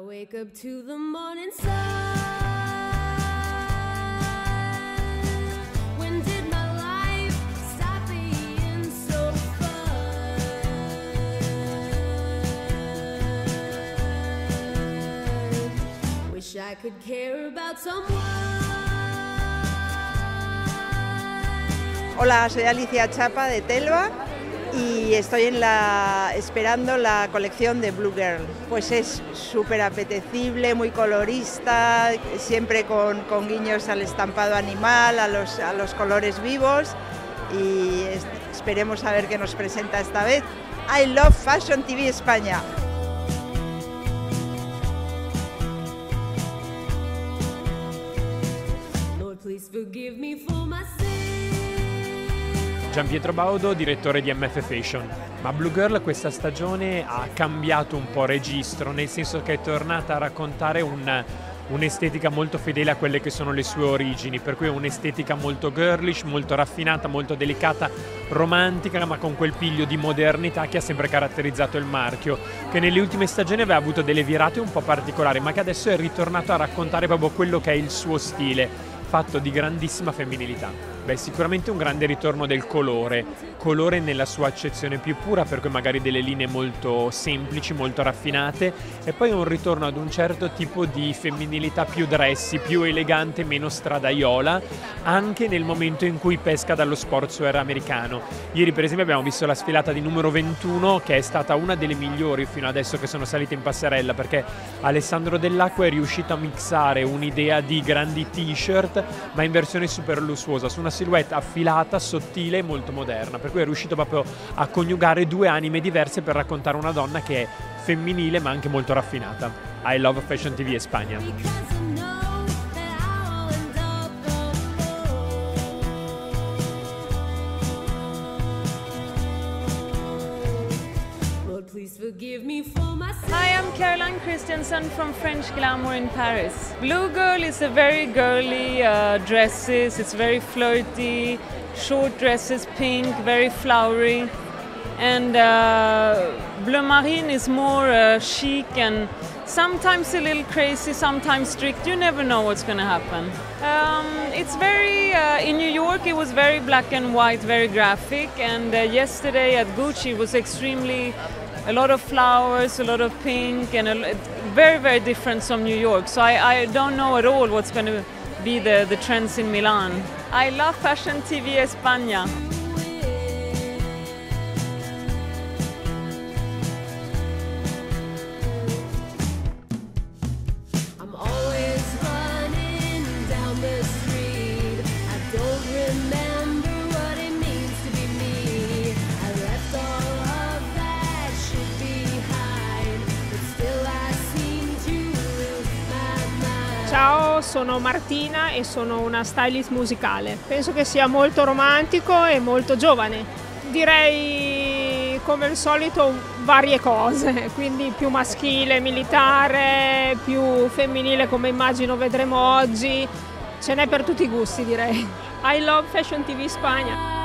wake up to the morning sun. When did my life stop being so fun? Wish I could care about someone. Hola, soy Alicia Chapa de Telva y estoy esperando la colección de Blue Girl. Pues es súper apetecible, muy colorista, siempre con guiños al estampado animal, a los colores vivos, y esperemos a ver qué nos presenta esta vez. I love Fashion TV España. Lord, please forgive me for my sin. Gian Pietro Baudo, direttore di MF Fashion. Ma Blue Girl questa stagione ha cambiato un po' registro, nel senso che è tornata a raccontare un'estetica molto fedele a quelle che sono le sue origini, per cui è un'estetica molto girlish, molto raffinata, molto delicata, romantica, ma con quel piglio di modernità che ha sempre caratterizzato il marchio, che nelle ultime stagioni aveva avuto delle virate un po' particolari, ma che adesso è ritornato a raccontare proprio quello che è il suo stile, fatto di grandissima femminilità. Beh, sicuramente un grande ritorno del colore nella sua accezione più pura, per cui magari delle linee molto semplici, molto raffinate, e poi un ritorno ad un certo tipo di femminilità più dressy, più elegante, meno stradaiola, anche nel momento in cui pesca dallo sportswear americano. Ieri per esempio abbiamo visto la sfilata di numero 21, che è stata una delle migliori fino adesso che sono salite in passerella, perché Alessandro Dell'Acqua è riuscito a mixare un'idea di grandi t-shirt ma in versione super lussuosa, su una silhouette affilata, sottile e molto moderna, per cui è riuscito proprio a coniugare due anime diverse per raccontare una donna che è femminile ma anche molto raffinata. I love Fashion TV España. Hi, I'm Caroline Christensen from French Glamour in Paris. Blue Girl is a very girly dresses, it's very flirty, short dresses, pink, very flowery. And Bleu Marine is more chic and sometimes a little crazy, sometimes strict. You never know what's going to happen. It's very, in New York it was very black and white, very graphic, and yesterday at Gucci it was extremely, a lot of flowers, a lot of pink, and very, very different from New York. So I don't know at all what's going to be the trends in Milan. I love Fashion TV España. Ciao, sono Martina e sono una stylist musicale. Penso che sia molto romantico e molto giovane. Direi come al solito varie cose, quindi più maschile, militare, più femminile come immagino vedremo oggi. Ce n'è per tutti i gusti, direi. I love Fashion TV España.